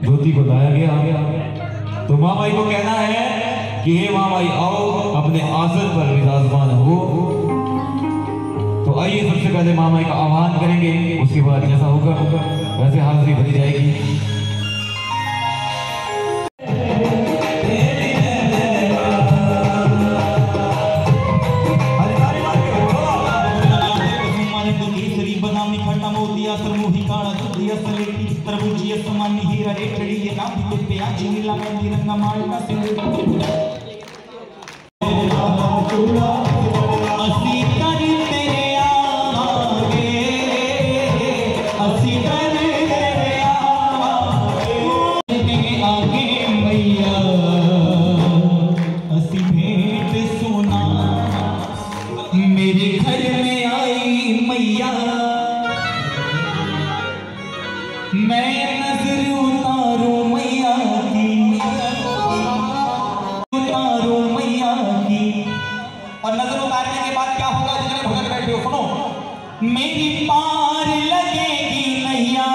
ज्योति को लाया गया। तो माँ माई को कहना है कि हे माँ माई आओ अपने आसन पर विराजमान हो। तो आइए सबसे पहले माँ माई का आह्वान करेंगे, उसके बाद जैसा होगा वैसे हाजिरी भरी जाएगी। मेरी पार लगेगी नैया,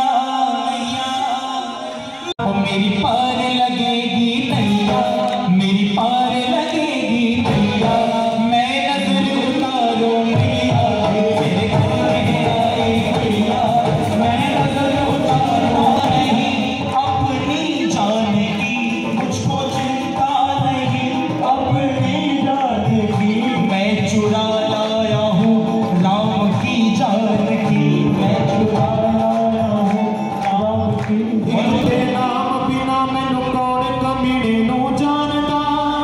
मेरी पार लगेगी नैया, मेरी पार लगेगी नैया। मैं नजर उतारू मैया, मेरे घर में आई मैया। मैं नजर उतारू नहीं अपनी जान की, मुझको चिंता नहीं अपनी जान की। मैं चुरा लाया हूँ राम की जान की, मैं चुरा लाया हूँ राम की। तेरे नाम बिना मैनू कौन कमीने नू जानदा,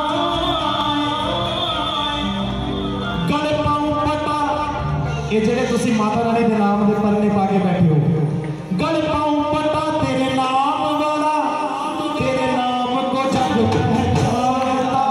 गल पाऊं पता। ये जेड़े तुसी माता रानी दे नाम दे परने पा के बैठे हो, गल पाऊं पता तेरे नाम वाला, तेरे नाम को जग पहचानता।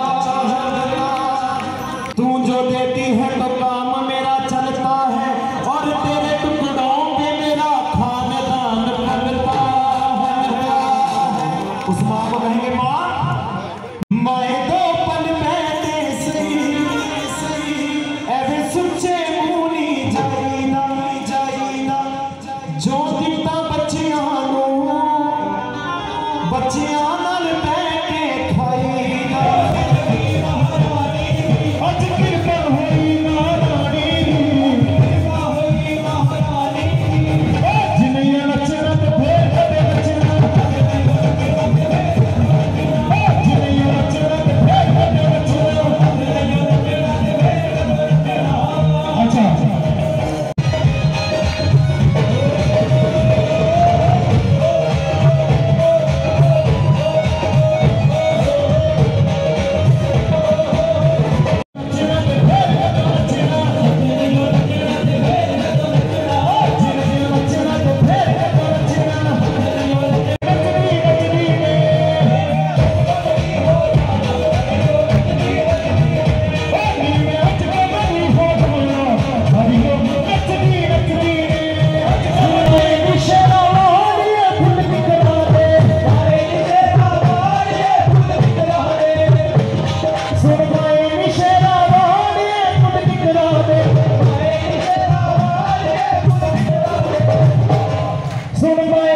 तू जो देती है तो काम मेरा चलता है, और तेरे टुकड़ों पे मेरा खानदान पलता है। उस माँ को कहेंगे माँ, मैं दो पल बैठे सही ऐसे सुच्चे मुनी जाईदा जाईदा, जो दिता बच्चियां नू बच्चियां नाल बैठे खाईदा। अज कृपा होई महारानी, जिन्हें नचना ते फेर कदे नचना, जिन्हें नचना ते फेर कदे नचना। अच्छा सुन